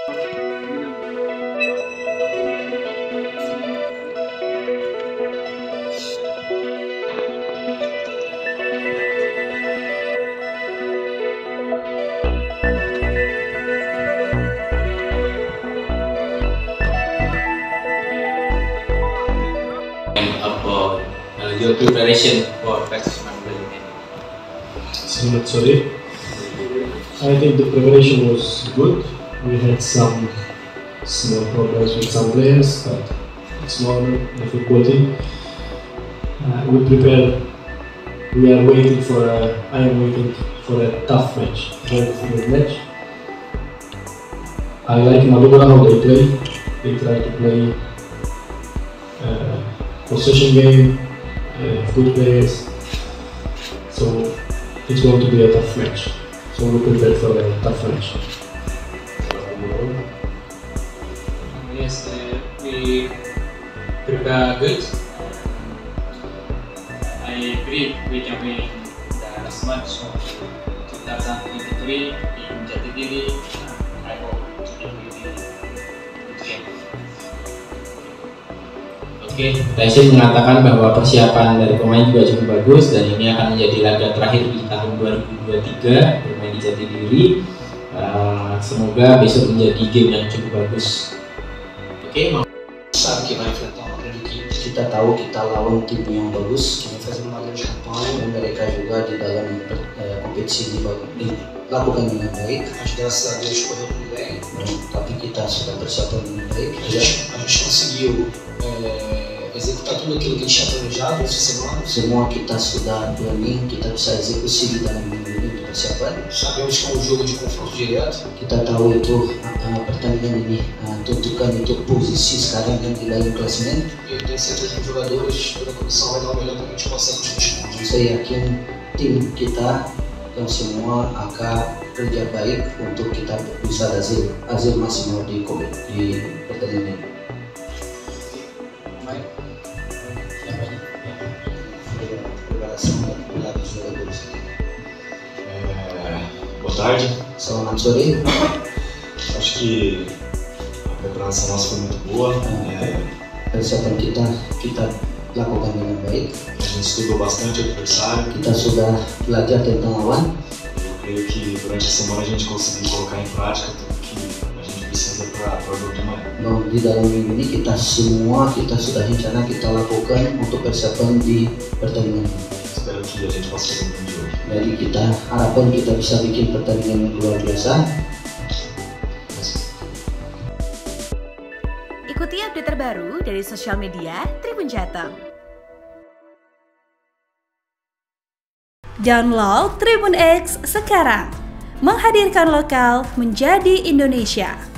About your preparation for practice management. Selamat sore. I think the preparation was good. We had some small problems with some players, but it's normal in football team. We prepared. I am waiting for a tough match, very difficult match. I like Madura how they play. They try to play possession game, good players. So it's going to be a tough match. So we prepare for a tough match. Yes, we prepare good. I believe we can win the last match of 2023 in Jatidiri. I hope it will be good game. Oke, Tyson mengatakan bahwa persiapan dari pemain juga cukup bagus dan ini akan menjadi laga terakhir di tahun 2023 bermain di Jatidiri. Semoga besok menjadi game yang cukup bagus. Oke, sabe que vai enfrentar uma grande equipe. Kita tahu kita lawan tim yang bagus, kita fazendo uma grande campanha dan mereka juga di dalam kompetisi dilakukan dengan baik. Mas graças a Deus correu tudo bem. Tapi kita sudah bersiap dengan baik. A gente conseguiu executar tudo aquilo que a gente tinha planejado essa semana. Semua kita sudah planning, kita bisa eksekusi di dalam minggu ini persiapan. Sabemos que é um jogo de confronto direto. Kita tahu itu pertandingan ini tentukan itu posisi sekarang dan di dalam klasemen. Eu tenho certeza que os jogadores toda a comissão vai dar o melhor para que a gente possa conseguir. Saya yakin tim kita dan semua akan kerja baik untuk kita bisa hasil maksimal di pertandingan ini. Boa tarde. Selamat sore. Acho que a preparação nossa foi muito boa. Persiapan kita lakukan dengan baik. A gente estudou bastante o adversário. Kita sudah belajar tentang lawan. Eu creio que durante a semana a gente conseguiu colocar em prática tudo que a gente precisa para o jogo de amanhã. Di dalam minggu ini kita sudah rencana kita lakukan untuk persiapan di pertandingan ini. Espero que a gente possa fazer um grande jogo. Jadi harapan kita bisa bikin pertandingan yang luar biasa. Ikuti update terbaru dari sosial media Tribun Jateng. Download Tribun X sekarang, menghadirkan lokal menjadi Indonesia.